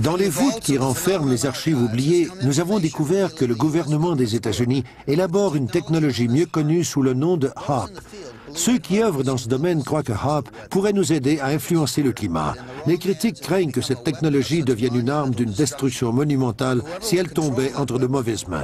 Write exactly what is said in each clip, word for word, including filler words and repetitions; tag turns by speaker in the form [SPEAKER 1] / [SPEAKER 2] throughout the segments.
[SPEAKER 1] Dans les voûtes qui renferment les archives oubliées, nous avons découvert que le gouvernement des États-Unis élabore une technologie mieux connue sous le nom de HAARP. Ceux qui œuvrent dans ce domaine croient que HAARP pourrait nous aider à influencer le climat. Les critiques craignent que cette technologie devienne une arme d'une destruction monumentale si elle tombait entre de mauvaises mains.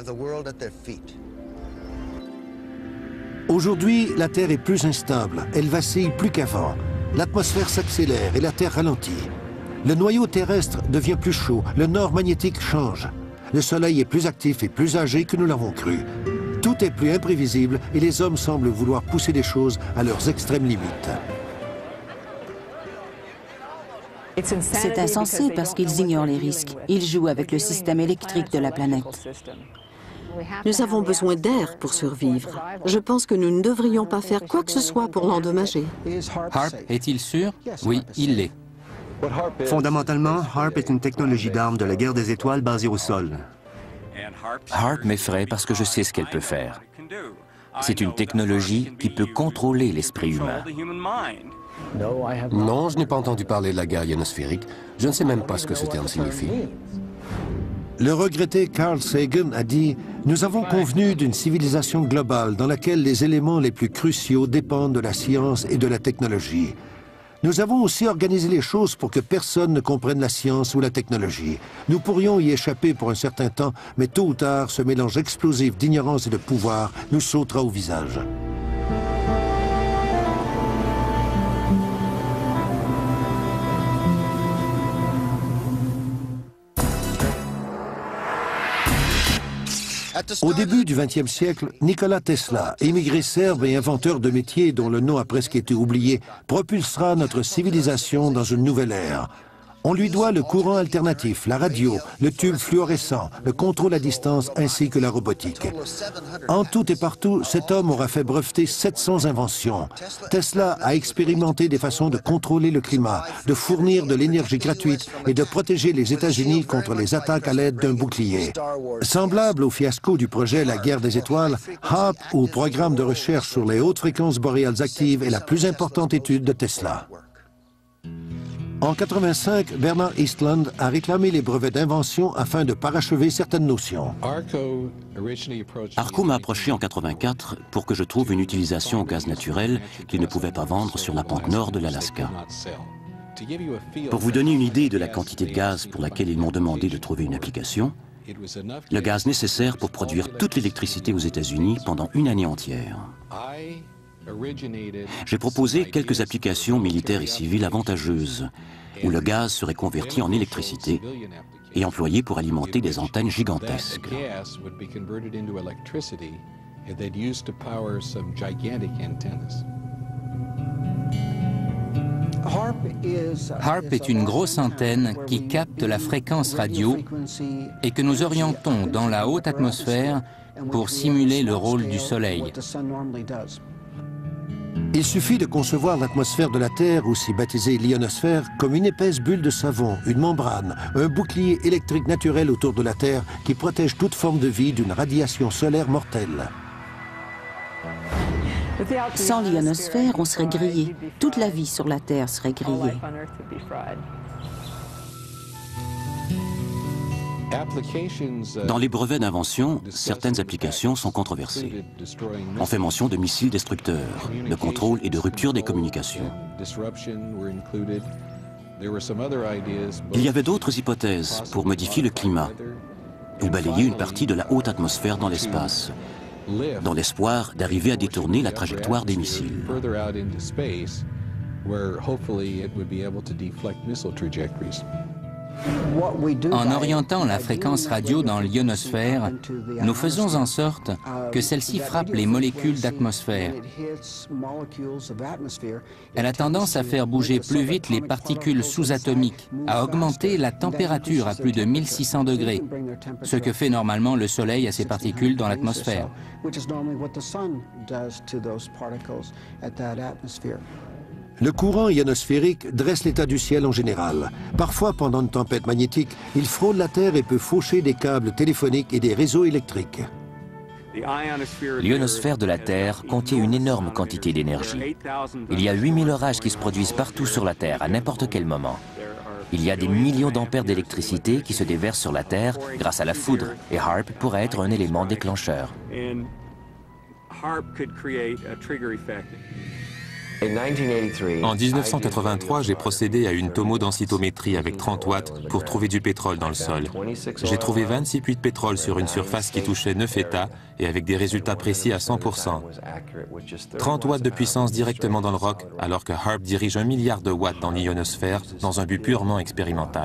[SPEAKER 1] Aujourd'hui, la Terre est plus instable, elle vacille plus qu'avant. L'atmosphère s'accélère et la Terre ralentit. Le noyau terrestre devient plus chaud, le nord magnétique change. Le Soleil est plus actif et plus âgé que nous l'avons cru. Tout est plus imprévisible et les hommes semblent vouloir pousser les choses à leurs extrêmes limites.
[SPEAKER 2] C'est insensé parce qu'ils ignorent les risques. Ils jouent avec le système électrique de la planète.
[SPEAKER 3] Nous avons besoin d'air pour survivre. Je pense que nous ne devrions pas faire quoi que ce soit pour l'endommager.
[SPEAKER 4] HAARP est-il sûr? Oui, il l'est.
[SPEAKER 5] Fondamentalement, HAARP est une technologie d'armes de la guerre des étoiles basée au sol.
[SPEAKER 6] HAARP m'effraie parce que je sais ce qu'elle peut faire. C'est une technologie qui peut contrôler l'esprit humain.
[SPEAKER 7] Non, je n'ai pas entendu parler de la guerre ionosphérique. Je ne sais même pas ce que ce terme signifie.
[SPEAKER 1] Le regretté Carl Sagan a dit « Nous avons convenu d'une civilisation globale dans laquelle les éléments les plus cruciaux dépendent de la science et de la technologie. Nous avons aussi organisé les choses pour que personne ne comprenne la science ou la technologie. Nous pourrions y échapper pour un certain temps, mais tôt ou tard, ce mélange explosif d'ignorance et de pouvoir nous sautera au visage. » Au début du vingtième siècle, Nikola Tesla, émigré serbe et inventeur de métiers dont le nom a presque été oublié, propulsera notre civilisation dans une nouvelle ère. On lui doit le courant alternatif, la radio, le tube fluorescent, le contrôle à distance ainsi que la robotique. En tout et partout, cet homme aura fait breveter sept cents inventions. Tesla a expérimenté des façons de contrôler le climat, de fournir de l'énergie gratuite et de protéger les États-Unis contre les attaques à l'aide d'un bouclier. Semblable au fiasco du projet La guerre des étoiles, HAARP, ou programme de recherche sur les hautes fréquences boréales actives, est la plus importante étude de Tesla. En quatre-vingt-cinq, Bernard Eastlund a réclamé les brevets d'invention afin de parachever certaines notions.
[SPEAKER 6] Arco m'a approché en quatre-vingt-quatre pour que je trouve une utilisation au gaz naturel qu'il ne pouvait pas vendre sur la pente nord de l'Alaska. Pour vous donner une idée de la quantité de gaz pour laquelle ils m'ont demandé de trouver une application, le gaz nécessaire pour produire toute l'électricité aux États-Unis pendant une année entière. J'ai proposé quelques applications militaires et civiles avantageuses, où le gaz serait converti en électricité et employé pour alimenter des antennes gigantesques.
[SPEAKER 4] HAARP est une grosse antenne qui capte la fréquence radio et que nous orientons dans la haute atmosphère pour simuler le rôle du Soleil.
[SPEAKER 1] Il suffit de concevoir l'atmosphère de la Terre, aussi baptisée l'ionosphère, comme une épaisse bulle de savon, une membrane, un bouclier électrique naturel autour de la Terre qui protège toute forme de vie d'une radiation solaire mortelle.
[SPEAKER 2] Sans l'ionosphère, on serait grillé. Toute la vie sur la Terre serait grillée.
[SPEAKER 6] Dans les brevets d'invention, certaines applications sont controversées. On fait mention de missiles destructeurs, de contrôle et de rupture des communications. Il y avait d'autres hypothèses pour modifier le climat ou balayer une partie de la haute atmosphère dans l'espace, dans l'espoir d'arriver à détourner la trajectoire des missiles.
[SPEAKER 4] En orientant la fréquence radio dans l'ionosphère, nous faisons en sorte que celle-ci frappe les molécules d'atmosphère. Elle a tendance à faire bouger plus vite les particules sous-atomiques, à augmenter la température à plus de mille six cents degrés, ce que fait normalement le Soleil à ces particules dans l'atmosphère.
[SPEAKER 1] Le courant ionosphérique dresse l'état du ciel en général. Parfois, pendant une tempête magnétique, il frôle la Terre et peut faucher des câbles téléphoniques et des réseaux électriques.
[SPEAKER 6] L'ionosphère de la Terre contient une énorme quantité d'énergie. Il y a huit mille orages qui se produisent partout sur la Terre, à n'importe quel moment. Il y a des millions d'ampères d'électricité qui se déversent sur la Terre grâce à la foudre, et HAARP pourrait être un élément déclencheur.
[SPEAKER 8] En mille neuf cent quatre-vingt-trois, j'ai procédé à une tomodensitométrie avec trente watts pour trouver du pétrole dans le sol. J'ai trouvé vingt-six puits de pétrole sur une surface qui touchait neuf États et avec des résultats précis à cent pour cent. trente watts de puissance directement dans le roc, alors que HAARP dirige un milliard de watts dans l'ionosphère dans un but purement expérimental.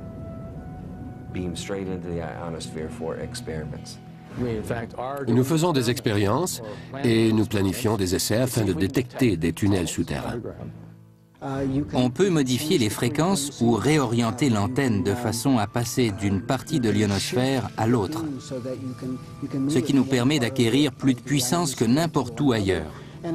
[SPEAKER 7] Nous faisons des expériences et nous planifions des essais afin de détecter des tunnels souterrains.
[SPEAKER 4] On peut modifier les fréquences ou réorienter l'antenne de façon à passer d'une partie de l'ionosphère à l'autre, ce qui nous permet d'acquérir plus de puissance que n'importe où ailleurs.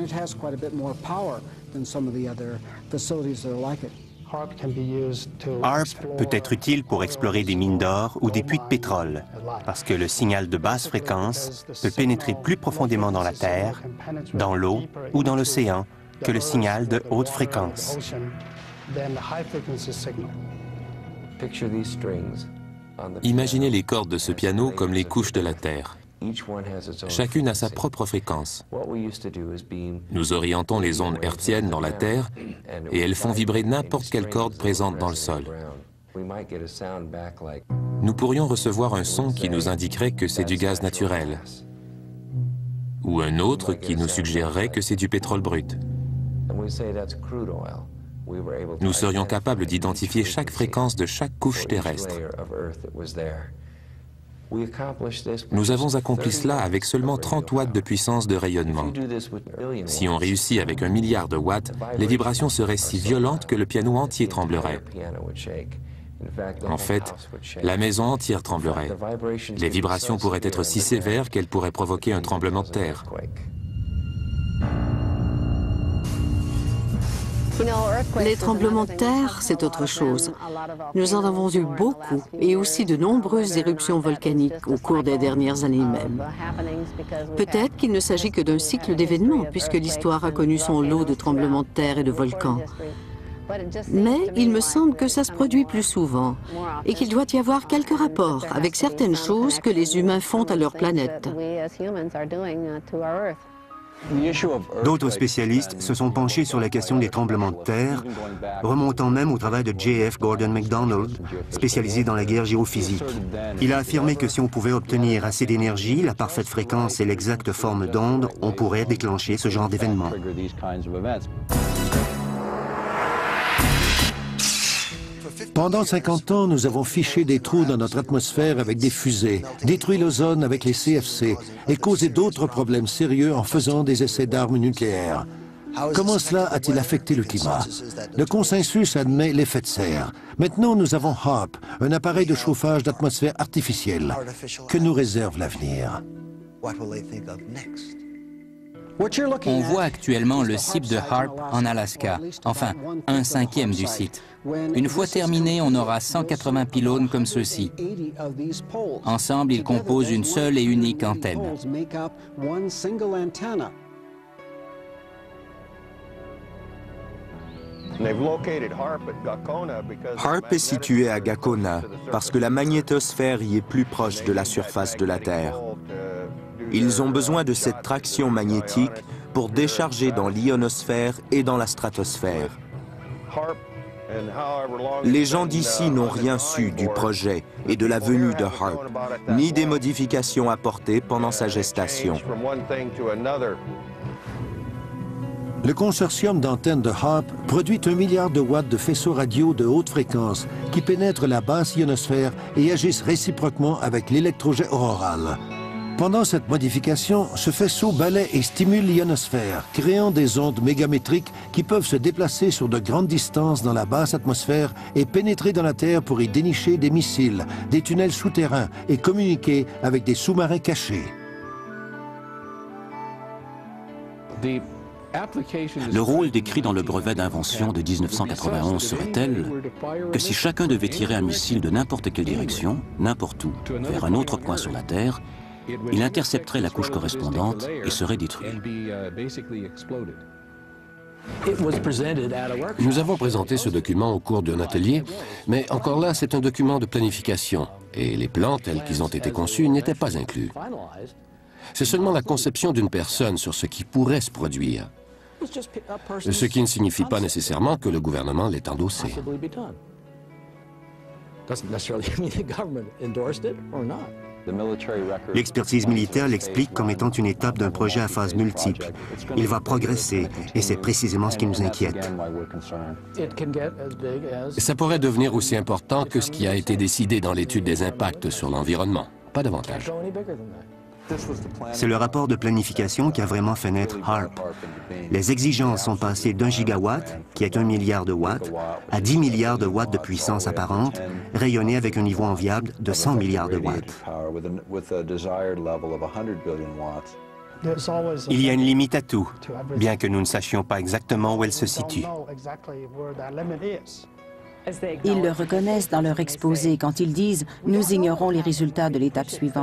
[SPEAKER 9] HAARP peut être utile pour explorer des mines d'or ou des puits de pétrole, parce que le signal de basse fréquence peut pénétrer plus profondément dans la Terre, dans l'eau ou dans l'océan que le signal de haute fréquence.
[SPEAKER 8] Imaginez les cordes de ce piano comme les couches de la Terre. Chacune a sa propre fréquence. Nous orientons les ondes hertziennes dans la Terre et elles font vibrer n'importe quelle corde présente dans le sol. Nous pourrions recevoir un son qui nous indiquerait que c'est du gaz naturel, ou un autre qui nous suggérerait que c'est du pétrole brut. Nous serions capables d'identifier chaque fréquence de chaque couche terrestre. Nous avons accompli cela avec seulement trente watts de puissance de rayonnement. Si on réussit avec un milliard de watts, les vibrations seraient si violentes que le piano entier tremblerait. En fait, la maison entière tremblerait. Les vibrations pourraient être si sévères qu'elles pourraient provoquer un tremblement de terre.
[SPEAKER 3] Les tremblements de terre, c'est autre chose. Nous en avons eu beaucoup et aussi de nombreuses éruptions volcaniques au cours des dernières années même. Peut-être qu'il ne s'agit que d'un cycle d'événements puisque l'histoire a connu son lot de tremblements de terre et de volcans. Mais il me semble que ça se produit plus souvent et qu'il doit y avoir quelques rapports avec certaines choses que les humains font à leur planète.
[SPEAKER 5] D'autres spécialistes se sont penchés sur la question des tremblements de terre, remontant même au travail de J F Gordon MacDonald, spécialisé dans la guerre géophysique. Il a affirmé que si on pouvait obtenir assez d'énergie, la parfaite fréquence et l'exacte forme d'onde, on pourrait déclencher ce genre d'événement.
[SPEAKER 1] Pendant cinquante ans, nous avons fiché des trous dans notre atmosphère avec des fusées, détruit l'ozone avec les C F C et causé d'autres problèmes sérieux en faisant des essais d'armes nucléaires. Comment cela a-t-il affecté le climat? Le consensus admet l'effet de serre. Maintenant, nous avons HAARP, un appareil de chauffage d'atmosphère artificielle. Que nous réserve l'avenir?
[SPEAKER 4] On voit actuellement le site de HAARP en Alaska, enfin, un cinquième du site. Une fois terminé, on aura cent quatre-vingts pylônes comme ceux-ci. Ensemble, ils composent une seule et unique antenne.
[SPEAKER 10] HAARP est situé à Gakona parce que la magnétosphère y est plus proche de la surface de la Terre. Ils ont besoin de cette traction magnétique pour décharger dans l'ionosphère et dans la stratosphère. Les gens d'ici n'ont rien su du projet et de la venue de HAARP, ni des modifications apportées pendant sa gestation.
[SPEAKER 1] Le consortium d'antennes de HAARP produit un milliard de watts de faisceaux radio de haute fréquence qui pénètrent la basse ionosphère et agissent réciproquement avec l'électrojet auroral. Pendant cette modification, ce faisceau balaie et stimule l'ionosphère, créant des ondes mégamétriques qui peuvent se déplacer sur de grandes distances dans la basse atmosphère et pénétrer dans la Terre pour y dénicher des missiles, des tunnels souterrains et communiquer avec des sous-marins cachés.
[SPEAKER 6] Le rôle décrit dans le brevet d'invention de mille neuf cent quatre-vingt-onze serait tel que si chacun devait tirer un missile de n'importe quelle direction, n'importe où, vers un autre point sur la Terre, il intercepterait la couche correspondante et serait détruit.
[SPEAKER 7] Nous avons présenté ce document au cours d'un atelier, mais encore là, c'est un document de planification, et les plans tels qu'ils ont été conçus n'étaient pas inclus. C'est seulement la conception d'une personne sur ce qui pourrait se produire, ce qui ne signifie pas nécessairement que le gouvernement l'ait endossé.
[SPEAKER 5] L'expertise militaire l'explique comme étant une étape d'un projet à phase multiple. Il va progresser, et c'est précisément ce qui nous inquiète.
[SPEAKER 7] Ça pourrait devenir aussi important que ce qui a été décidé dans l'étude des impacts sur l'environnement, pas davantage.
[SPEAKER 5] C'est le rapport de planification qui a vraiment fait naître HARP. Les exigences sont passées d'un gigawatt, qui est un milliard de watts, à dix milliards de watts de puissance apparente, rayonnée avec un niveau enviable de cent milliards de watts.
[SPEAKER 9] Il y a une limite à tout, bien que nous ne sachions pas exactement où elle se situe.
[SPEAKER 2] Ils le reconnaissent dans leur exposé quand ils disent « Nous ignorons les résultats de l'étape suivante ».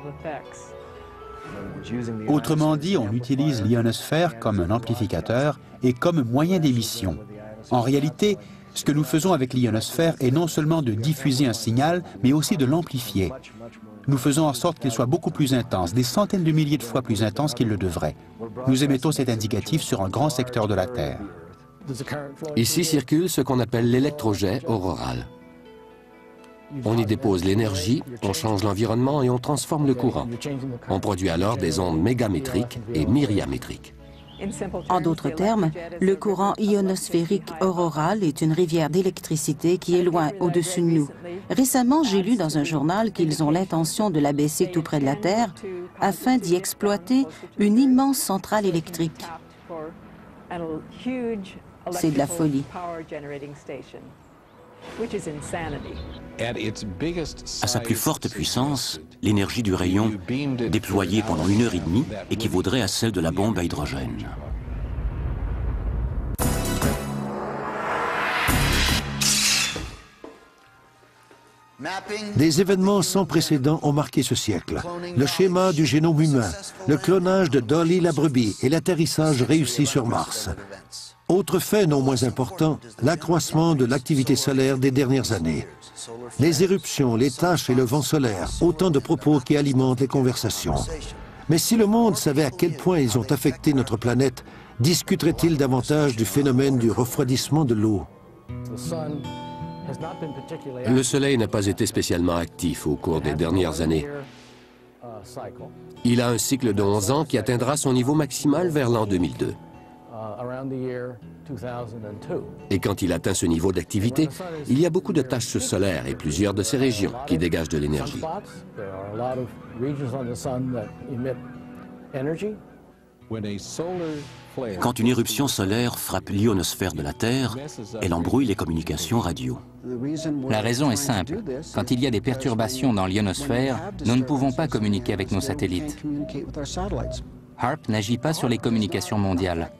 [SPEAKER 11] Autrement dit, on utilise l'ionosphère comme un amplificateur et comme moyen d'émission. En réalité, ce que nous faisons avec l'ionosphère est non seulement de diffuser un signal, mais aussi de l'amplifier. Nous faisons en sorte qu'il soit beaucoup plus intense, des centaines de milliers de fois plus intense qu'il le devrait. Nous émettons cet indicatif sur un grand secteur de la Terre.
[SPEAKER 7] Ici circule ce qu'on appelle l'électrojet auroral. On y dépose l'énergie, on change l'environnement et on transforme le courant. On produit alors des ondes mégamétriques et myriamétriques.
[SPEAKER 2] En d'autres termes, le courant ionosphérique auroral est une rivière d'électricité qui est loin au-dessus de nous. Récemment, j'ai lu dans un journal qu'ils ont l'intention de l'abaisser tout près de la Terre afin d'y exploiter une immense centrale électrique. C'est de la folie.
[SPEAKER 6] À sa plus forte puissance, l'énergie du rayon déployée pendant une heure et demie équivaudrait à celle de la bombe à hydrogène.
[SPEAKER 1] Des événements sans précédent ont marqué ce siècle. Le schéma du génome humain, le clonage de Dolly la brebis et l'atterrissage réussi sur Mars. Autre fait non moins important, l'accroissement de l'activité solaire des dernières années. Les éruptions, les taches et le vent solaire, autant de propos qui alimentent les conversations. Mais si le monde savait à quel point ils ont affecté notre planète, discuterait-il davantage du phénomène du refroidissement de l'eau?
[SPEAKER 7] Le Soleil n'a pas été spécialement actif au cours des dernières années. Il a un cycle de onze ans qui atteindra son niveau maximal vers l'an deux mille deux. Et quand il atteint ce niveau d'activité, il y a beaucoup de taches solaires et plusieurs de ces régions qui dégagent de l'énergie.
[SPEAKER 6] Quand une éruption solaire frappe l'ionosphère de la Terre, elle embrouille les communications radio.
[SPEAKER 4] La raison est simple. Quand il y a des perturbations dans l'ionosphère, nous ne pouvons pas communiquer avec nos satellites. HARP n'agit pas sur les communications mondiales.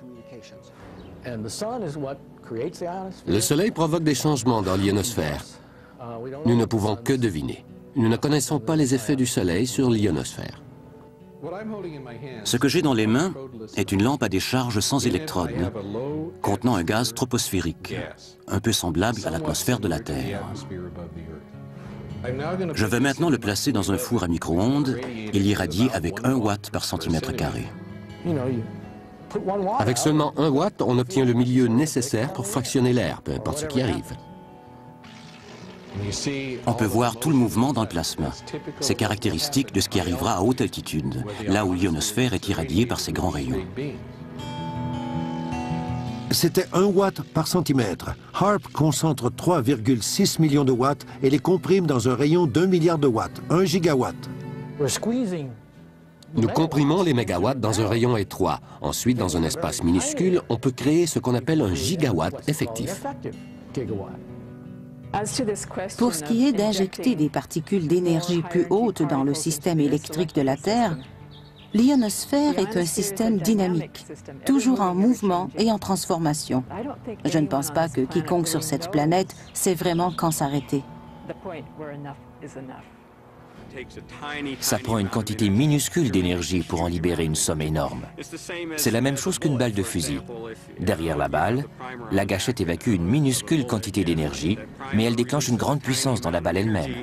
[SPEAKER 7] Le Soleil provoque des changements dans l'ionosphère. Nous ne pouvons que deviner. Nous ne connaissons pas les effets du Soleil sur l'ionosphère.
[SPEAKER 6] Ce que j'ai dans les mains est une lampe à décharge sans électrodes, contenant un gaz troposphérique, un peu semblable à l'atmosphère de la Terre. Je vais maintenant le placer dans un four à micro-ondes et l'irradier avec un watt par centimètre carré.
[SPEAKER 7] Avec seulement un watt, on obtient le milieu nécessaire pour fractionner l'air, peu importe ce qui arrive.
[SPEAKER 6] On peut voir tout le mouvement dans le plasma. C'est caractéristique de ce qui arrivera à haute altitude, là où l'ionosphère est irradiée par ces grands rayons.
[SPEAKER 1] C'était un watt par centimètre. HARP concentre trois virgule six millions de watts et les comprime dans un rayon d'un milliard de watts, un gigawatt.
[SPEAKER 7] Nous comprimons les mégawatts dans un rayon étroit. Ensuite, dans un espace minuscule, on peut créer ce qu'on appelle un gigawatt effectif.
[SPEAKER 2] Pour ce qui est d'injecter des particules d'énergie plus hautes dans le système électrique de la Terre, l'ionosphère est un système dynamique, toujours en mouvement et en transformation. Je ne pense pas que quiconque sur cette planète sait vraiment quand s'arrêter.
[SPEAKER 12] Ça prend une quantité minuscule d'énergie pour en libérer une somme énorme. C'est la même chose qu'une balle de fusil. Derrière la balle, la gâchette évacue une minuscule quantité d'énergie, mais elle déclenche une grande puissance dans la balle elle-même.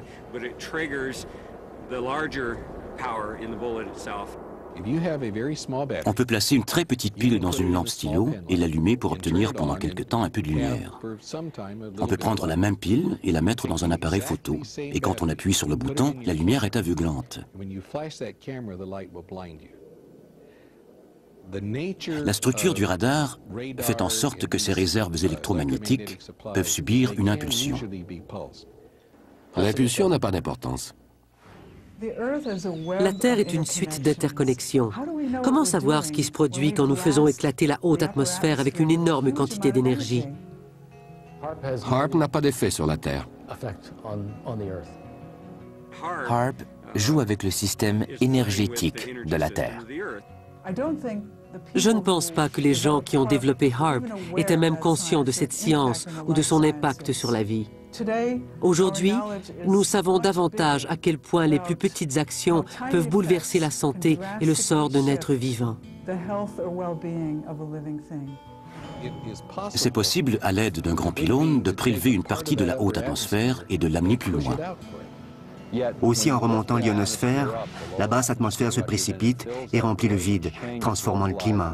[SPEAKER 6] On peut placer une très petite pile dans une lampe stylo et l'allumer pour obtenir pendant quelque temps un peu de lumière. On peut prendre la même pile et la mettre dans un appareil photo. Et quand on appuie sur le bouton, la lumière est aveuglante. La structure du radar fait en sorte que ces réserves électromagnétiques peuvent subir une impulsion.
[SPEAKER 7] L'impulsion n'a pas d'importance.
[SPEAKER 13] La Terre est une suite d'interconnexions. Comment savoir ce qui se produit quand nous faisons éclater la haute atmosphère avec une énorme quantité d'énergie?
[SPEAKER 7] HAARP n'a pas d'effet sur la Terre.
[SPEAKER 12] HAARP joue avec le système énergétique de la Terre.
[SPEAKER 13] Je ne pense pas que les gens qui ont développé HAARP étaient même conscients de cette science ou de son impact sur la vie. Aujourd'hui, nous savons davantage à quel point les plus petites actions peuvent bouleverser la santé et le sort d'un être vivant.
[SPEAKER 6] C'est possible, à l'aide d'un grand pylône, de prélever une partie de la haute atmosphère et de l'amener plus loin.
[SPEAKER 5] Aussi, en remontant l'ionosphère, la basse atmosphère se précipite et remplit le vide, transformant le climat.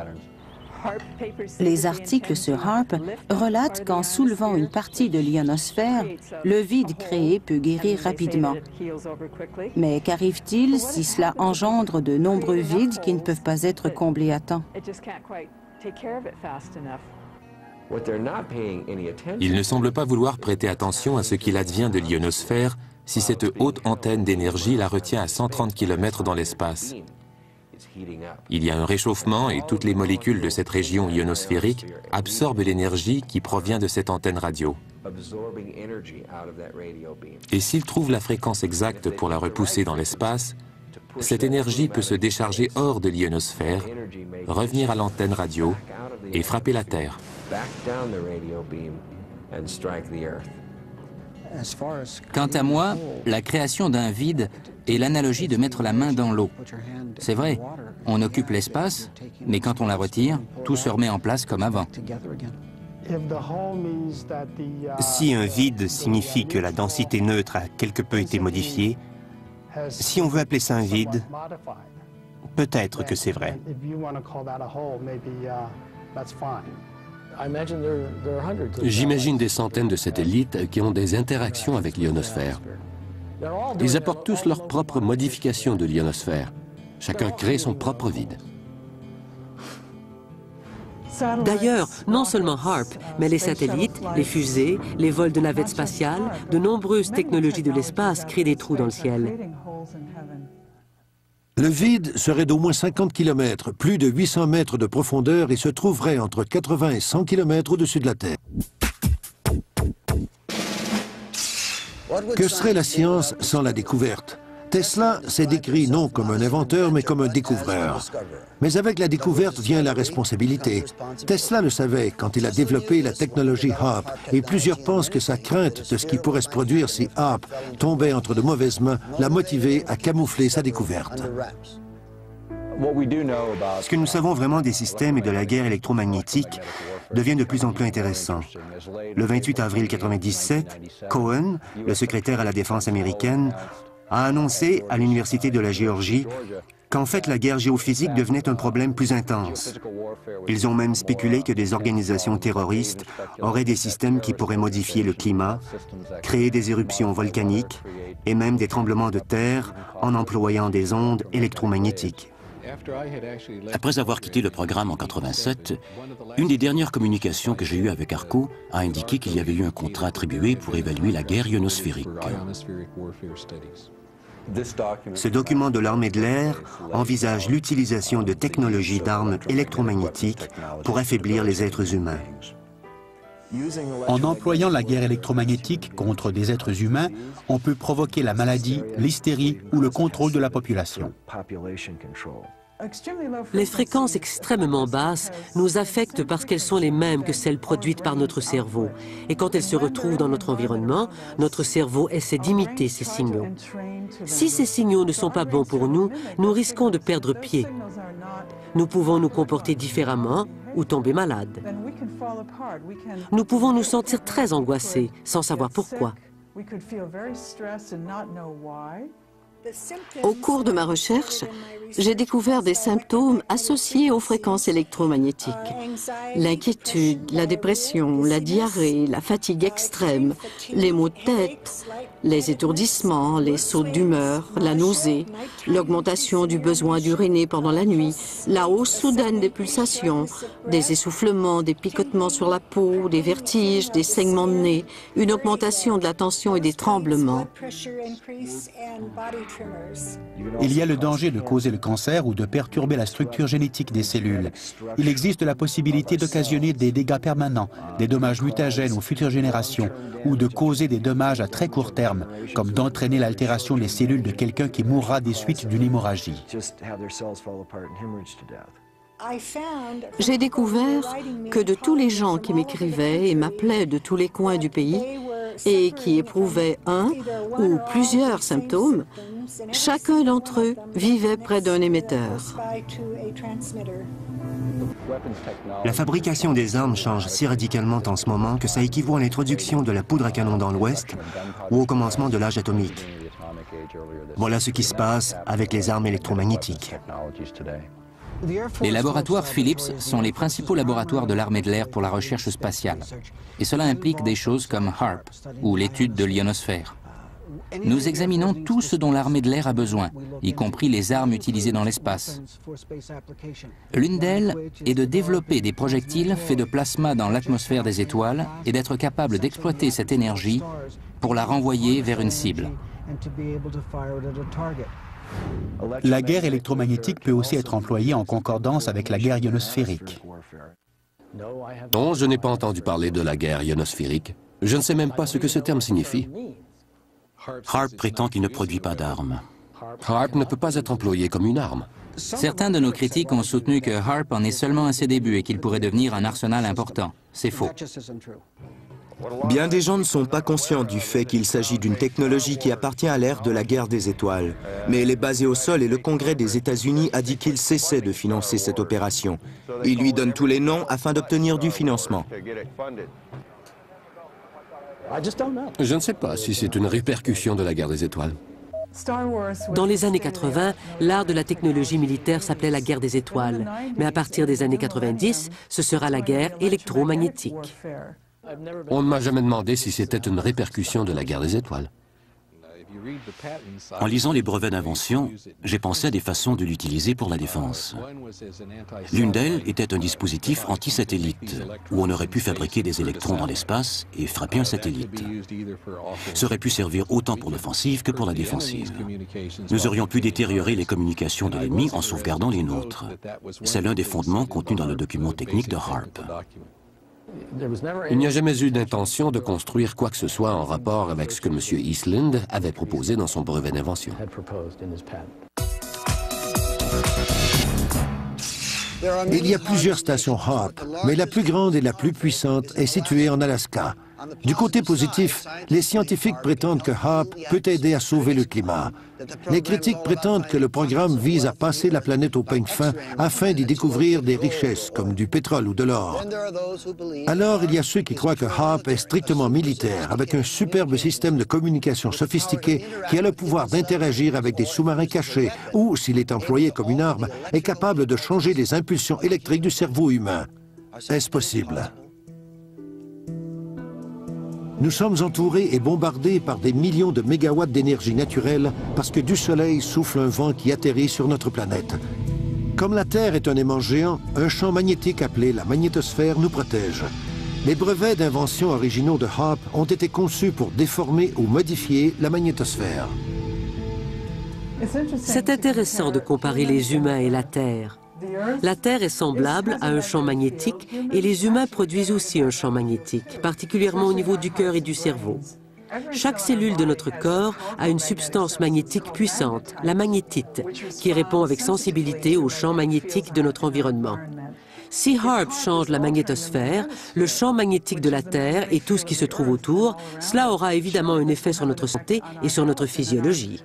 [SPEAKER 2] Les articles sur HAARP relatent qu'en soulevant une partie de l'ionosphère, le vide créé peut guérir rapidement. Mais qu'arrive-t-il si cela engendre de nombreux vides qui ne peuvent pas être comblés à temps?
[SPEAKER 8] Ils ne semblent pas vouloir prêter attention à ce qu'il advient de l'ionosphère si cette haute antenne d'énergie la retient à cent trente kilomètres dans l'espace. Il y a un réchauffement et toutes les molécules de cette région ionosphérique absorbent l'énergie qui provient de cette antenne radio. Et s'ils trouvent la fréquence exacte pour la repousser dans l'espace, cette énergie peut se décharger hors de l'ionosphère, revenir à l'antenne radio et frapper la Terre.
[SPEAKER 4] Quant à moi, la création d'un vide est l'analogie de mettre la main dans l'eau. C'est vrai, on occupe l'espace, mais quand on la retire, tout se remet en place comme avant.
[SPEAKER 9] Si un vide signifie que la densité neutre a quelque peu été modifiée, si on veut appeler ça un vide, peut-être que c'est vrai.
[SPEAKER 7] J'imagine des centaines de satellites qui ont des interactions avec l'ionosphère. Ils apportent tous leur propre modification de l'ionosphère. Chacun crée son propre vide.
[SPEAKER 13] D'ailleurs, non seulement HAARP, mais les satellites, les fusées, les vols de navettes spatiales, de nombreuses technologies de l'espace créent des trous dans le ciel.
[SPEAKER 1] Le vide serait d'au moins cinquante kilomètres, plus de huit cents mètres de profondeur et se trouverait entre quatre-vingts et cent kilomètres au-dessus de la Terre. Que serait la science sans la découverte? Tesla s'est décrit non comme un inventeur, mais comme un découvreur. Mais avec la découverte vient la responsabilité. Tesla le savait quand il a développé la technologie HAARP, et plusieurs pensent que sa crainte de ce qui pourrait se produire si HAARP tombait entre de mauvaises mains l'a motivé à camoufler sa découverte.
[SPEAKER 5] Ce que nous savons vraiment des systèmes et de la guerre électromagnétique devient de plus en plus intéressant. Le vingt-huit avril mille neuf cent quatre-vingt-dix-sept, Cohen, le secrétaire à la défense américaine, a annoncé à l'Université de la Géorgie qu'en fait la guerre géophysique devenait un problème plus intense. Ils ont même spéculé que des organisations terroristes auraient des systèmes qui pourraient modifier le climat, créer des éruptions volcaniques et même des tremblements de terre en employant des ondes électromagnétiques.
[SPEAKER 6] Après avoir quitté le programme en quatre-vingt-sept, une des dernières communications que j'ai eues avec Arco a indiqué qu'il y avait eu un contrat attribué pour évaluer la guerre ionosphérique.
[SPEAKER 5] Ce document de l'armée de l'air envisage l'utilisation de technologies d'armes électromagnétiques pour affaiblir les êtres humains.
[SPEAKER 11] En employant la guerre électromagnétique contre des êtres humains, on peut provoquer la maladie, l'hystérie ou le contrôle de la population.
[SPEAKER 13] Les fréquences extrêmement basses nous affectent parce qu'elles sont les mêmes que celles produites par notre cerveau. Et quand elles se retrouvent dans notre environnement, notre cerveau essaie d'imiter ces signaux. Si ces signaux ne sont pas bons pour nous, nous risquons de perdre pied. Nous pouvons nous comporter différemment ou tomber malade. Nous pouvons nous sentir très angoissés sans savoir pourquoi.
[SPEAKER 3] Au cours de ma recherche, j'ai découvert des symptômes associés aux fréquences électromagnétiques. L'inquiétude, la dépression, la diarrhée, la fatigue extrême, les maux de tête, les étourdissements, les sautes d'humeur, la nausée, l'augmentation du besoin d'uriner pendant la nuit, la hausse soudaine des pulsations, des essoufflements, des picotements sur la peau, des vertiges, des saignements de nez, une augmentation de la tension et des tremblements.
[SPEAKER 11] Il y a le danger de causer le cancer ou de perturber la structure génétique des cellules. Il existe la possibilité d'occasionner des dégâts permanents, des dommages mutagènes aux futures générations, ou de causer des dommages à très court terme, comme d'entraîner l'altération des cellules de quelqu'un qui mourra des suites d'une hémorragie.
[SPEAKER 3] J'ai découvert que de tous les gens qui m'écrivaient et m'appelaient de tous les coins du pays et qui éprouvaient un ou plusieurs symptômes, chacun d'entre eux vivait près d'un émetteur.
[SPEAKER 5] La fabrication des armes change si radicalement en ce moment que ça équivaut à l'introduction de la poudre à canon dans l'Ouest ou au commencement de l'âge atomique. Voilà ce qui se passe avec les armes électromagnétiques.
[SPEAKER 4] Les laboratoires Phillips sont les principaux laboratoires de l'armée de l'air pour la recherche spatiale. Et cela implique des choses comme HAARP, ou l'étude de l'ionosphère. Nous examinons tout ce dont l'armée de l'air a besoin, y compris les armes utilisées dans l'espace. L'une d'elles est de développer des projectiles faits de plasma dans l'atmosphère des étoiles et d'être capable d'exploiter cette énergie pour la renvoyer vers une cible.
[SPEAKER 11] La guerre électromagnétique peut aussi être employée en concordance avec la guerre ionosphérique.
[SPEAKER 7] Non, je n'ai pas entendu parler de la guerre ionosphérique. Je ne sais même pas ce que ce terme signifie.
[SPEAKER 6] HAARP prétend qu'il ne produit pas d'armes.
[SPEAKER 7] HAARP ne peut pas être employé comme une arme.
[SPEAKER 4] Certains de nos critiques ont soutenu que HAARP en est seulement à ses débuts et qu'il pourrait devenir un arsenal important. C'est faux.
[SPEAKER 10] Bien des gens ne sont pas conscients du fait qu'il s'agit d'une technologie qui appartient à l'ère de la guerre des étoiles. Mais elle est basée au sol et le Congrès des États-Unis a dit qu'il cessait de financer cette opération. Il lui donne tous les noms afin d'obtenir du financement.
[SPEAKER 7] Je ne sais pas si c'est une répercussion de la guerre des étoiles.
[SPEAKER 13] Dans les années quatre-vingt, l'art de la technologie militaire s'appelait la guerre des étoiles. Mais à partir des années quatre-vingt-dix, ce sera la guerre électromagnétique.
[SPEAKER 7] On ne m'a jamais demandé si c'était une répercussion de la guerre des étoiles.
[SPEAKER 6] En lisant les brevets d'invention, j'ai pensé à des façons de l'utiliser pour la défense. L'une d'elles était un dispositif anti-satellite, où on aurait pu fabriquer des électrons dans l'espace et frapper un satellite. Ça aurait pu servir autant pour l'offensive que pour la défensive. Nous aurions pu détériorer les communications de l'ennemi en sauvegardant les nôtres. C'est l'un des fondements contenus dans le document technique de HAARP.
[SPEAKER 7] Il n'y a jamais eu d'intention de construire quoi que ce soit en rapport avec ce que M. Eastland avait proposé dans son brevet d'invention.
[SPEAKER 1] Il y a plusieurs stations HAARP, mais la plus grande et la plus puissante est située en Alaska. Du côté positif, les scientifiques prétendent que HAARP peut aider à sauver le climat. Les critiques prétendent que le programme vise à passer la planète au peigne fin afin d'y découvrir des richesses comme du pétrole ou de l'or. Alors, il y a ceux qui croient que HAARP est strictement militaire, avec un superbe système de communication sophistiqué qui a le pouvoir d'interagir avec des sous-marins cachés ou, s'il est employé comme une arme, est capable de changer les impulsions électriques du cerveau humain. Est-ce possible? Nous sommes entourés et bombardés par des millions de mégawatts d'énergie naturelle parce que du soleil souffle un vent qui atterrit sur notre planète. Comme la Terre est un aimant géant, un champ magnétique appelé la magnétosphère nous protège. Les brevets d'invention originaux de HAARP ont été conçus pour déformer ou modifier la magnétosphère.
[SPEAKER 13] C'est intéressant de comparer les humains et la Terre. La Terre est semblable à un champ magnétique et les humains produisent aussi un champ magnétique, particulièrement au niveau du cœur et du cerveau. Chaque cellule de notre corps a une substance magnétique puissante, la magnétite, qui répond avec sensibilité au champ magnétique de notre environnement. Si HAARP change la magnétosphère, le champ magnétique de la Terre et tout ce qui se trouve autour, cela aura évidemment un effet sur notre santé et sur notre physiologie.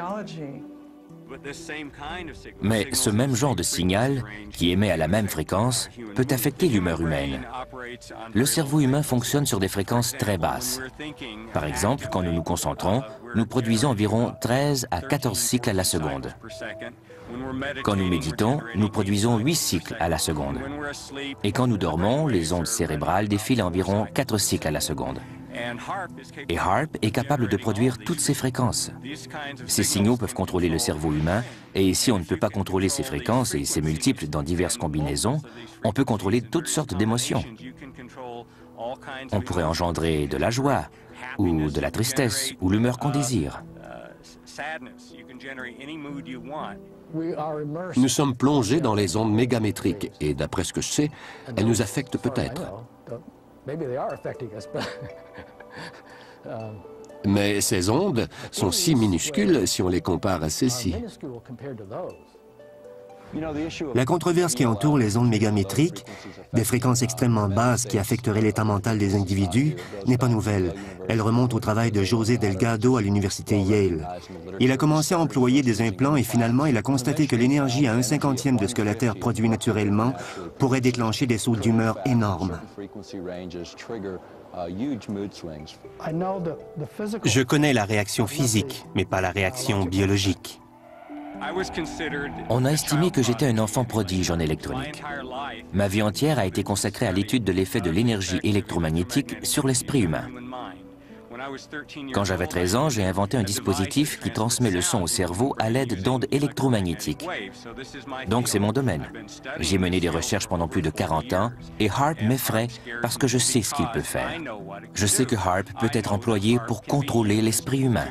[SPEAKER 12] Mais ce même genre de signal, qui émet à la même fréquence, peut affecter l'humeur humaine. Le cerveau humain fonctionne sur des fréquences très basses. Par exemple, quand nous nous concentrons, nous produisons environ treize à quatorze cycles à la seconde. Quand nous méditons, nous produisons huit cycles à la seconde. Et quand nous dormons, les ondes cérébrales défilent à environ quatre cycles à la seconde. Et HAARP est capable de produire toutes ces fréquences. Ces signaux peuvent contrôler le cerveau humain, et si on ne peut pas contrôler ces fréquences et ces multiples dans diverses combinaisons, on peut contrôler toutes sortes d'émotions. On pourrait engendrer de la joie, ou de la tristesse, ou l'humeur qu'on désire.
[SPEAKER 7] Nous sommes plongés dans les ondes mégamétriques, et d'après ce que je sais, elles nous affectent peut-être. Mais ces ondes sont si minuscules si on les compare à celles-ci.
[SPEAKER 5] La controverse qui entoure les ondes mégamétriques, des fréquences extrêmement basses qui affecteraient l'état mental des individus, n'est pas nouvelle. Elle remonte au travail de José Delgado à l'université Yale. Il a commencé à employer des implants et finalement il a constaté que l'énergie à un cinquantième de ce que la Terre produit naturellement pourrait déclencher des sauts d'humeur énormes.
[SPEAKER 9] Je connais la réaction physique, mais pas la réaction biologique.
[SPEAKER 12] On a estimé que j'étais un enfant prodige en électronique. Ma vie entière a été consacrée à l'étude de l'effet de l'énergie électromagnétique sur l'esprit humain. Quand j'avais treize ans, j'ai inventé un dispositif qui transmet le son au cerveau à l'aide d'ondes électromagnétiques. Donc c'est mon domaine. J'ai mené des recherches pendant plus de quarante ans et HAARP m'effraie parce que je sais ce qu'il peut faire. Je sais que HAARP peut être employé pour contrôler l'esprit humain.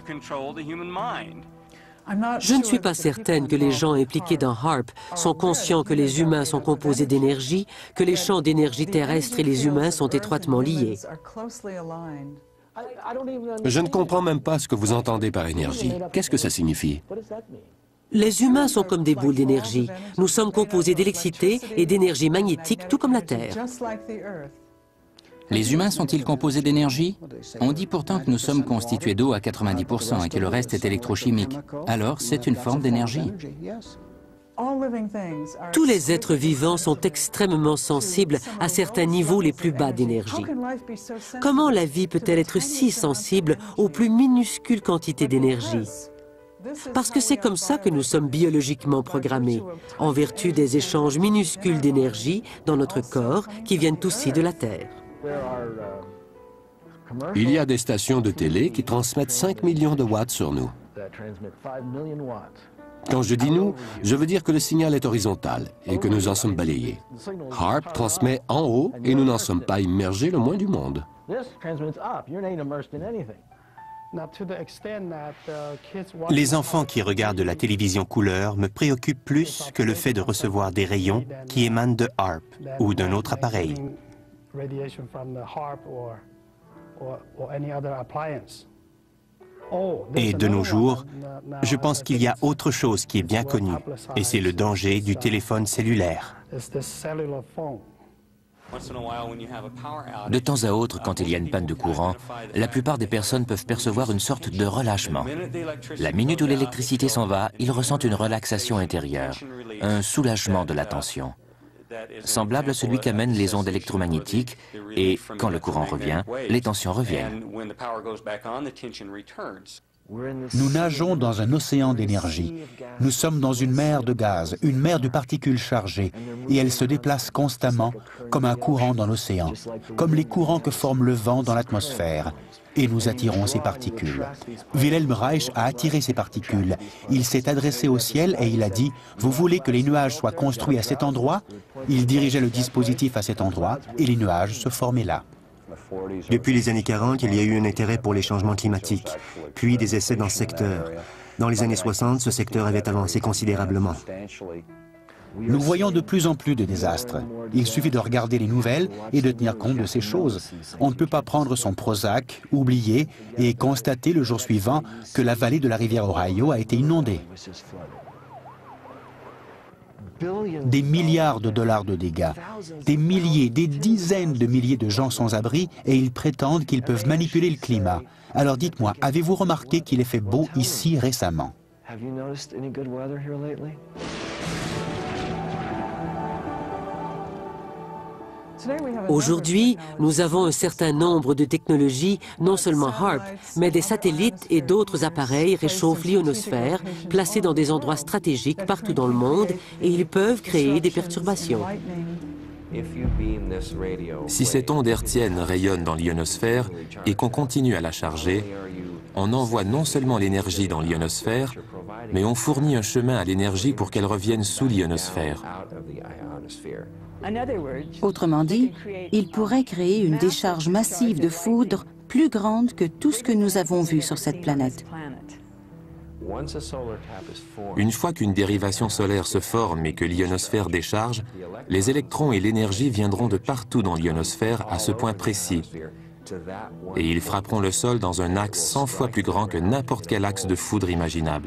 [SPEAKER 13] Je ne suis pas certaine que les gens impliqués dans HAARP sont conscients que les humains sont composés d'énergie, que les champs d'énergie terrestre et les humains sont étroitement liés.
[SPEAKER 7] Je ne comprends même pas ce que vous entendez par énergie. Qu'est-ce que ça signifie?
[SPEAKER 13] Les humains sont comme des boules d'énergie. Nous sommes composés d'électricité et d'énergie magnétique, tout comme la Terre.
[SPEAKER 4] Les humains sont-ils composés d'énergie? On dit pourtant que nous sommes constitués d'eau à quatre-vingt-dix pour cent et que le reste est électrochimique. Alors, c'est une forme d'énergie.
[SPEAKER 13] Tous les êtres vivants sont extrêmement sensibles à certains niveaux les plus bas d'énergie. Comment la vie peut-elle être si sensible aux plus minuscules quantités d'énergie? Parce que c'est comme ça que nous sommes biologiquement programmés, en vertu des échanges minuscules d'énergie dans notre corps qui viennent aussi de la Terre.
[SPEAKER 7] Il y a des stations de télé qui transmettent cinq millions de watts sur nous. Quand je dis nous, je veux dire que le signal est horizontal et que nous en sommes balayés. HAARP transmet en haut et nous n'en sommes pas immergés le moins du monde.
[SPEAKER 9] Les enfants qui regardent la télévision couleur me préoccupent plus que le fait de recevoir des rayons qui émanent de HAARP ou d'un autre appareil. Et de nos jours, je pense qu'il y a autre chose qui est bien connue, et c'est le danger du téléphone cellulaire.
[SPEAKER 12] De temps à autre, quand il y a une panne de courant, la plupart des personnes peuvent percevoir une sorte de relâchement. La minute où l'électricité s'en va, ils ressentent une relaxation intérieure, un soulagement de la tension, semblable à celui qu'amènent les ondes électromagnétiques, et quand le courant revient, les tensions reviennent.
[SPEAKER 11] Nous nageons dans un océan d'énergie. Nous sommes dans une mer de gaz, une mer de particules chargées, et elles se déplacent constamment comme un courant dans l'océan, comme les courants que forme le vent dans l'atmosphère. Et nous attirons ces particules. Wilhelm Reich a attiré ces particules. Il s'est adressé au ciel et il a dit « Vous voulez que les nuages soient construits à cet endroit ?» Il dirigeait le dispositif à cet endroit et les nuages se formaient là.
[SPEAKER 5] Depuis les années quarante, il y a eu un intérêt pour les changements climatiques, puis des essais dans ce secteur. Dans les années soixante, ce secteur avait avancé considérablement.
[SPEAKER 11] Nous voyons de plus en plus de désastres. Il suffit de regarder les nouvelles et de tenir compte de ces choses. On ne peut pas prendre son Prozac, oublier et constater le jour suivant que la vallée de la rivière Ohio a été inondée. Des milliards de dollars de dégâts, des milliers, des dizaines de milliers de gens sans abri et ils prétendent qu'ils peuvent manipuler le climat. Alors dites-moi, avez-vous remarqué qu'il est fait beau ici récemment?
[SPEAKER 13] Aujourd'hui, nous avons un certain nombre de technologies, non seulement HAARP, mais des satellites et d'autres appareils réchauffent l'ionosphère, placés dans des endroits stratégiques partout dans le monde, et ils peuvent créer des perturbations.
[SPEAKER 8] Si cette onde hertzienne rayonne dans l'ionosphère et qu'on continue à la charger, on envoie non seulement l'énergie dans l'ionosphère, mais on fournit un chemin à l'énergie pour qu'elle revienne sous l'ionosphère.
[SPEAKER 2] Autrement dit, il pourrait créer une décharge massive de foudre plus grande que tout ce que nous avons vu sur cette planète.
[SPEAKER 8] Une fois qu'une dérivation solaire se forme et que l'ionosphère décharge, les électrons et l'énergie viendront de partout dans l'ionosphère à ce point précis. Et ils frapperont le sol dans un axe cent fois plus grand que n'importe quel axe de foudre imaginable.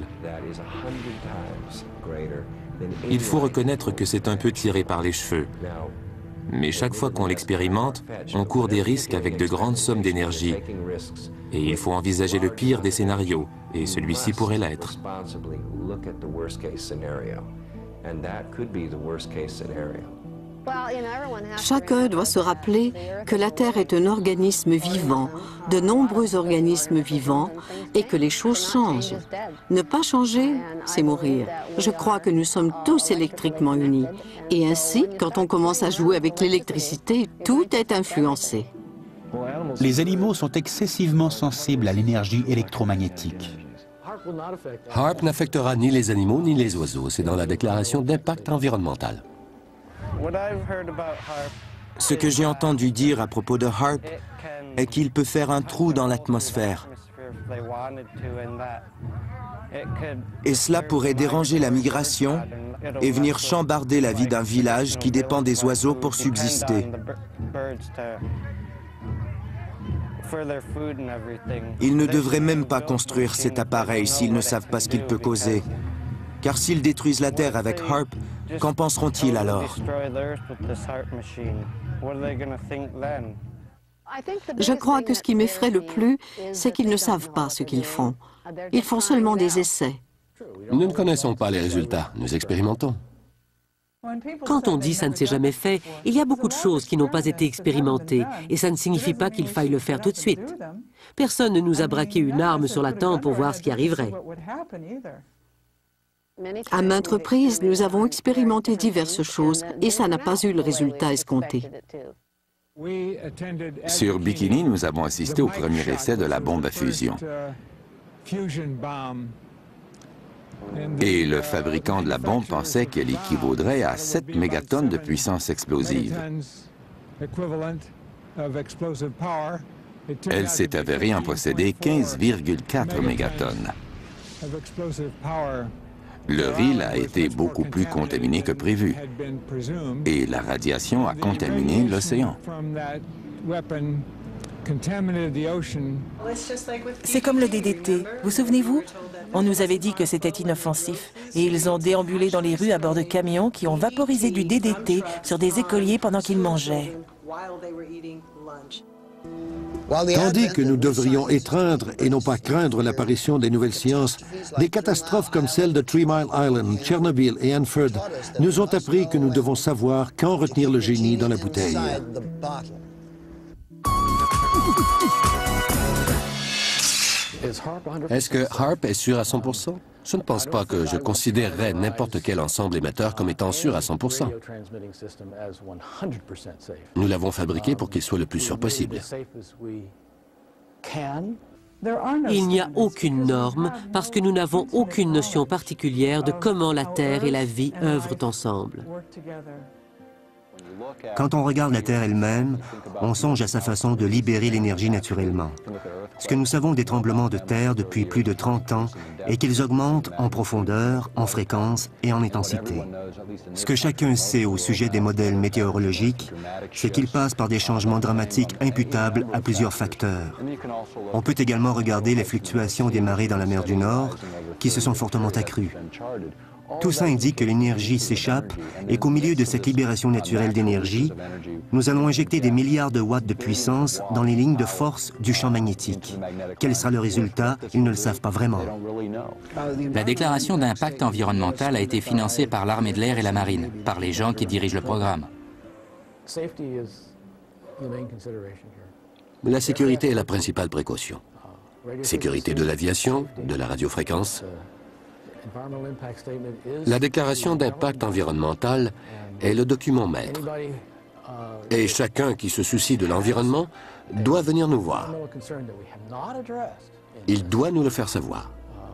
[SPEAKER 8] Il faut reconnaître que c'est un peu tiré par les cheveux. Mais chaque fois qu'on l'expérimente, on court des risques avec de grandes sommes d'énergie. Et il faut envisager le pire des scénarios, et celui-ci pourrait l'être.
[SPEAKER 3] Chacun doit se rappeler que la Terre est un organisme vivant, de nombreux organismes vivants, et que les choses changent. Ne pas changer, c'est mourir. Je crois que nous sommes tous électriquement unis. Et ainsi, quand on commence à jouer avec l'électricité, tout est influencé.
[SPEAKER 11] Les animaux sont excessivement sensibles à l'énergie électromagnétique.
[SPEAKER 7] HAARP n'affectera ni les animaux ni les oiseaux. C'est dans la déclaration d'impact environnemental.
[SPEAKER 10] Ce que j'ai entendu dire à propos de HAARP est qu'il peut faire un trou dans l'atmosphère. Et cela pourrait déranger la migration et venir chambarder la vie d'un village qui dépend des oiseaux pour subsister. Ils ne devraient même pas construire cet appareil s'ils ne savent pas ce qu'il peut causer. Car s'ils détruisent la Terre avec HAARP, qu'en penseront-ils alors?
[SPEAKER 3] Je crois que ce qui m'effraie le plus, c'est qu'ils ne savent pas ce qu'ils font. Ils font seulement des essais.
[SPEAKER 7] Nous ne connaissons pas les résultats, nous expérimentons.
[SPEAKER 13] Quand on dit ça ne s'est jamais fait, il y a beaucoup de choses qui n'ont pas été expérimentées, et ça ne signifie pas qu'il faille le faire tout de suite. Personne ne nous a braqué une arme sur la tempe pour voir ce qui arriverait.
[SPEAKER 3] À maintes reprises, nous avons expérimenté diverses choses et ça n'a pas eu le résultat escompté.
[SPEAKER 14] Sur Bikini, nous avons assisté au premier essai de la bombe à fusion. Et le fabricant de la bombe pensait qu'elle équivaudrait à sept mégatonnes de puissance explosive. Elle s'est avérée en posséder quinze virgule quatre mégatonnes. Le riz a été beaucoup plus contaminé que prévu, et la radiation a contaminé l'océan.
[SPEAKER 15] C'est comme le D D T, vous souvenez-vous? On nous avait dit que c'était inoffensif, et ils ont déambulé dans les rues à bord de camions qui ont vaporisé du D D T sur des écoliers pendant qu'ils mangeaient.
[SPEAKER 1] Tandis que nous devrions étreindre et non pas craindre l'apparition des nouvelles sciences, des catastrophes comme celle de Three Mile Island, Tchernobyl et Hanford nous ont appris que nous devons savoir quand retenir le génie dans la bouteille.
[SPEAKER 7] Est-ce que HAARP est sûr à cent pour cent? Je ne pense pas que je considérerais n'importe quel ensemble émetteur comme étant sûr à cent pour cent. Nous l'avons fabriqué pour qu'il soit le plus sûr possible.
[SPEAKER 13] Il n'y a aucune norme parce que nous n'avons aucune notion particulière de comment la Terre et la vie œuvrent ensemble.
[SPEAKER 5] Quand on regarde la Terre elle-même, on songe à sa façon de libérer l'énergie naturellement. Ce que nous savons des tremblements de terre depuis plus de trente ans est qu'ils augmentent en profondeur, en fréquence et en intensité. Ce que chacun sait au sujet des modèles météorologiques, c'est qu'ils passent par des changements dramatiques imputables à plusieurs facteurs. On peut également regarder les fluctuations des marées dans la mer du Nord, qui se sont fortement accrues. Tout ça indique que l'énergie s'échappe et qu'au milieu de cette libération naturelle d'énergie, nous allons injecter des milliards de watts de puissance dans les lignes de force du champ magnétique. Quel sera le résultat? Ils ne le savent pas vraiment.
[SPEAKER 4] La déclaration d'impact environnemental a été financée par l'armée de l'air et la marine, par les gens qui dirigent le programme.
[SPEAKER 7] La sécurité est la principale précaution. Sécurité de l'aviation, de la radiofréquence. La déclaration d'impact environnemental est le document maître. Et chacun qui se soucie de l'environnement doit venir nous voir. Il doit nous le faire savoir.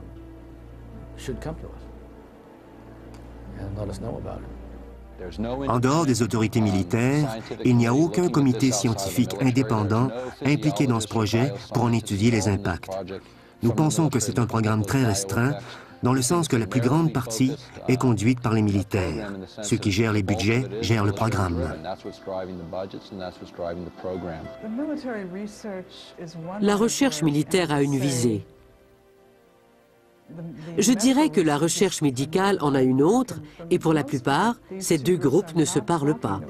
[SPEAKER 5] En dehors des autorités militaires, il n'y a aucun comité scientifique indépendant impliqué dans ce projet pour en étudier les impacts. Nous pensons que c'est un programme très restreint, dans le sens que la plus grande partie est conduite par les militaires. Ceux qui gèrent les budgets gèrent le programme.
[SPEAKER 13] La recherche militaire a une visée. Je dirais que la recherche médicale en a une autre, et pour la plupart, ces deux groupes ne se parlent pas.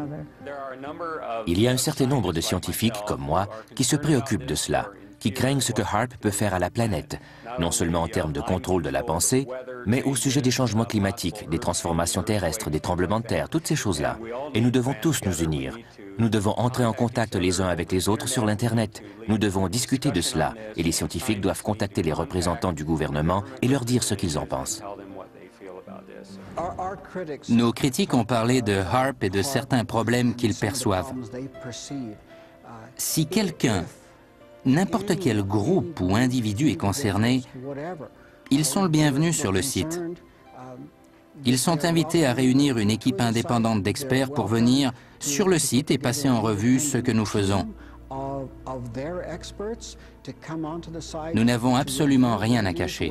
[SPEAKER 12] Il y a un certain nombre de scientifiques, comme moi, qui se préoccupent de cela, qui craignent ce que HAARP peut faire à la planète, non seulement en termes de contrôle de la pensée, mais au sujet des changements climatiques, des transformations terrestres, des tremblements de terre, toutes ces choses-là. Et nous devons tous nous unir. Nous devons entrer en contact les uns avec les autres sur l'Internet. Nous devons discuter de cela, et les scientifiques doivent contacter les représentants du gouvernement et leur dire ce qu'ils en pensent.
[SPEAKER 4] Nos critiques ont parlé de HAARP et de certains problèmes qu'ils perçoivent. Si quelqu'un, n'importe quel groupe ou individu est concerné, ils sont le bienvenu sur le site. Ils sont invités à réunir une équipe indépendante d'experts pour venir sur le site et passer en revue ce que nous faisons. Nous n'avons absolument rien à cacher.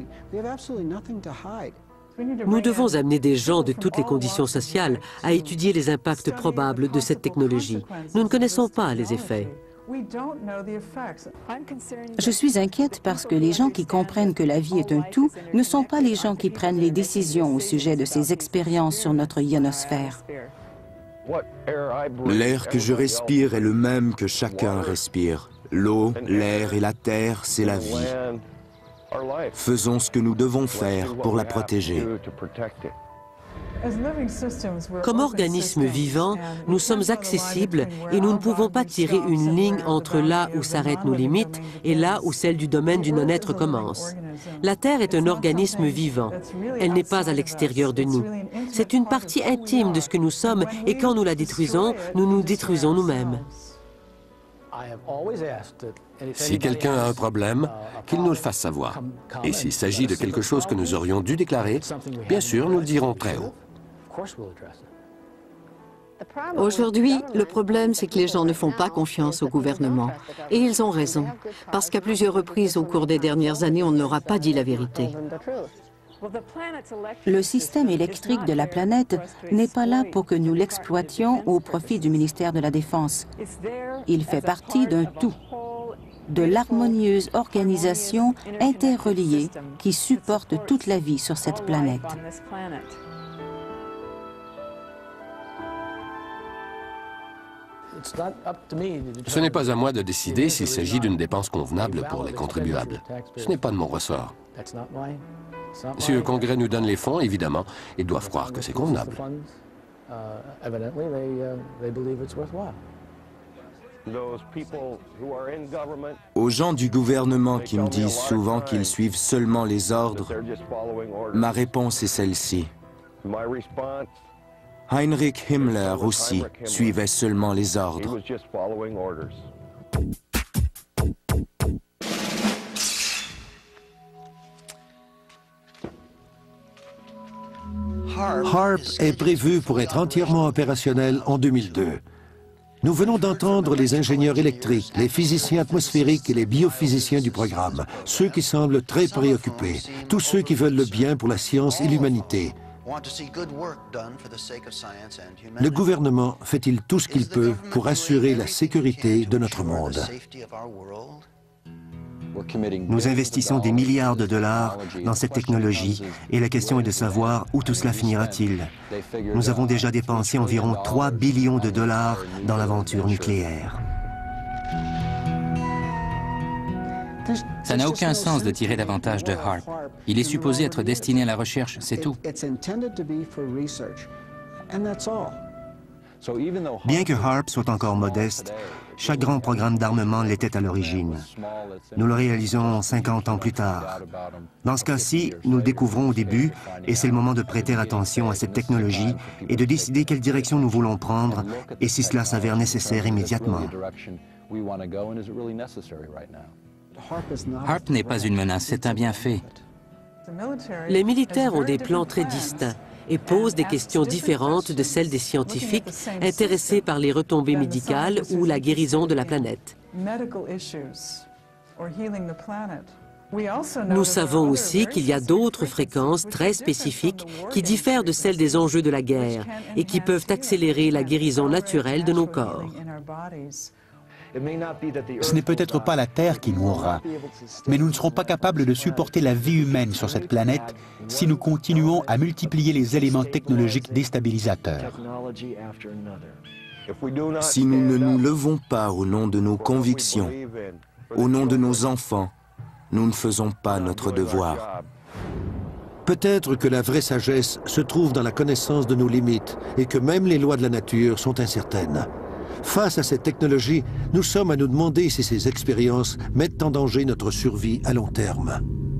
[SPEAKER 13] Nous devons amener des gens de toutes les conditions sociales à étudier les impacts probables de cette technologie. Nous ne connaissons pas les effets.
[SPEAKER 2] Je suis inquiète parce que les gens qui comprennent que la vie est un tout ne sont pas les gens qui prennent les décisions au sujet de ces expériences sur notre ionosphère.
[SPEAKER 10] L'air que je respire est le même que chacun respire. L'eau, l'air et la terre, c'est la vie. Faisons ce que nous devons faire pour la protéger.
[SPEAKER 13] Comme organismes vivants, nous sommes accessibles et nous ne pouvons pas tirer une ligne entre là où s'arrêtent nos limites et là où celle du domaine du non-être commence. La Terre est un organisme vivant. Elle n'est pas à l'extérieur de nous. C'est une partie intime de ce que nous sommes et quand nous la détruisons, nous nous détruisons nous-mêmes.
[SPEAKER 7] Si quelqu'un a un problème, qu'il nous le fasse savoir. Et s'il s'agit de quelque chose que nous aurions dû déclarer, bien sûr, nous le dirons très haut.
[SPEAKER 3] Aujourd'hui, le problème, c'est que les gens ne font pas confiance au gouvernement. Et ils ont raison, parce qu'à plusieurs reprises au cours des dernières années, on ne leur a pas dit la vérité.
[SPEAKER 2] Le système électrique de la planète n'est pas là pour que nous l'exploitions au profit du ministère de la Défense. Il fait partie d'un tout, de l'harmonieuse organisation interreliée qui supporte toute la vie sur cette planète.
[SPEAKER 7] Ce n'est pas à moi de décider s'il s'agit d'une dépense convenable pour les contribuables. Ce n'est pas de mon ressort. Si le Congrès nous donne les fonds, évidemment, ils doivent croire que c'est convenable.
[SPEAKER 10] Aux gens du gouvernement qui me disent souvent qu'ils suivent seulement les ordres, ma réponse est celle-ci. Heinrich Himmler aussi suivait seulement les ordres.
[SPEAKER 1] HARP est prévu pour être entièrement opérationnel en deux mille deux. Nous venons d'entendre les ingénieurs électriques, les physiciens atmosphériques et les biophysiciens du programme, ceux qui semblent très préoccupés, tous ceux qui veulent le bien pour la science et l'humanité. Le gouvernement fait-il tout ce qu'il peut pour assurer la sécurité de notre monde?
[SPEAKER 5] Nous investissons des milliards de dollars dans cette technologie et la question est de savoir où tout cela finira-t-il. Nous avons déjà dépensé environ trois billions de dollars dans l'aventure nucléaire.
[SPEAKER 4] Ça n'a aucun sens de tirer davantage de HARP. Il est supposé être destiné à la recherche, c'est tout.
[SPEAKER 5] Bien que HARP soit encore modeste, chaque grand programme d'armement l'était à l'origine. Nous le réalisons cinquante ans plus tard. Dans ce cas-ci, nous le découvrons au début et c'est le moment de prêter attention à cette technologie et de décider quelle direction nous voulons prendre et si cela s'avère nécessaire immédiatement.
[SPEAKER 4] HARP n'est pas une menace, c'est un bienfait.
[SPEAKER 13] Les militaires ont des plans très distincts et posent des questions différentes de celles des scientifiques intéressés par les retombées médicales ou la guérison de la planète. Nous savons aussi qu'il y a d'autres fréquences très spécifiques qui diffèrent de celles des enjeux de la guerre et qui peuvent accélérer la guérison naturelle de nos corps.
[SPEAKER 11] Ce n'est peut-être pas la Terre qui mourra, mais nous ne serons pas capables de supporter la vie humaine sur cette planète si nous continuons à multiplier les éléments technologiques déstabilisateurs.
[SPEAKER 10] Si nous ne nous levons pas au nom de nos convictions, au nom de nos enfants, nous ne faisons pas notre devoir.
[SPEAKER 1] Peut-être que la vraie sagesse se trouve dans la connaissance de nos limites et que même les lois de la nature sont incertaines. Face à cette technologie, nous sommes à nous demander si ces expériences mettent en danger notre survie à long terme.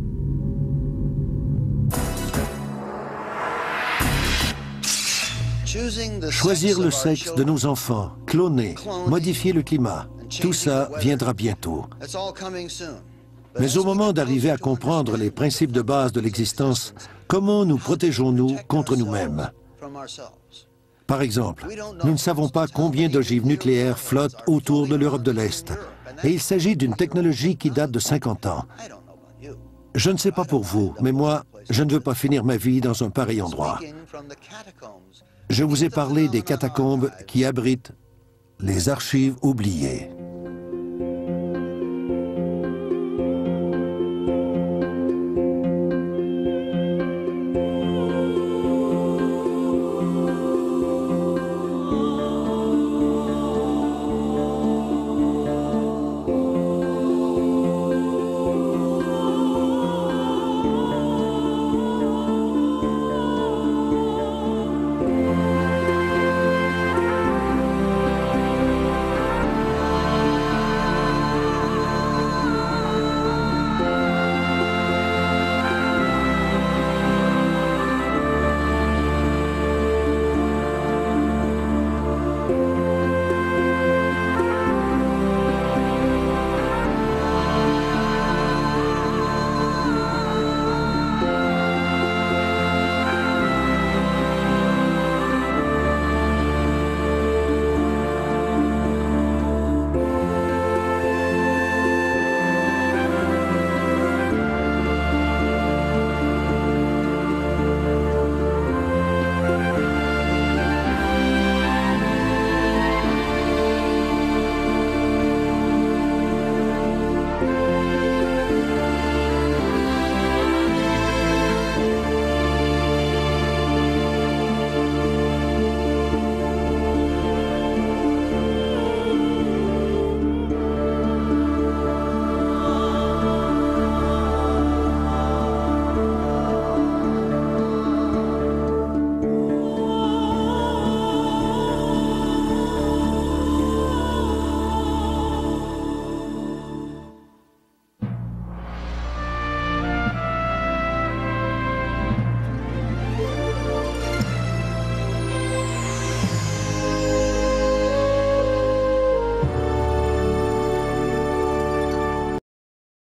[SPEAKER 1] Choisir le sexe de nos enfants, cloner, modifier le climat, tout ça viendra bientôt. Mais au moment d'arriver à comprendre les principes de base de l'existence, comment nous protégeons-nous contre nous-mêmes? Par exemple, nous ne savons pas combien d'ogives nucléaires flottent autour de l'Europe de l'Est. Et il s'agit d'une technologie qui date de cinquante ans. Je ne sais pas pour vous, mais moi, je ne veux pas finir ma vie dans un pareil endroit. Je vous ai parlé des catacombes qui abritent les archives oubliées.